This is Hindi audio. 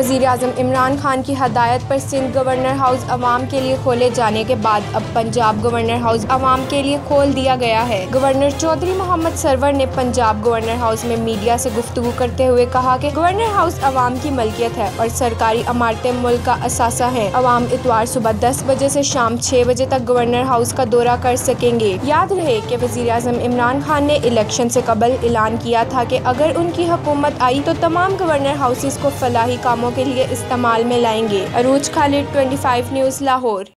वज़ीर-ए-आज़म इमरान खान की हदायत पर सिंध गवर्नर हाउस अवाम के लिए खोले जाने के बाद अब पंजाब गवर्नर हाउस अवाम के लिए खोल दिया गया है। गवर्नर चौधरी मोहम्मद सरवर ने पंजाब गवर्नर हाउस में मीडिया से गुफ्तगू करते हुए कहा कि गवर्नर हाउस अवाम की मलकियत है और सरकारी इमारतें मुल्क का असासा है। अवाम इतवार सुबह 10 बजे से शाम 6 बजे तक गवर्नर हाउस का दौरा कर सकेंगे। याद रहे कि वज़ीर-ए-आज़म इमरान खान ने इलेक्शन से कबल ऐलान किया था कि अगर उनकी हुकूमत आई तो तमाम गवर्नर हाउसेस को फलाही कामों के लिए इस्तेमाल में लाएंगे। अरूज खालिद, 25 न्यूज़, लाहौर।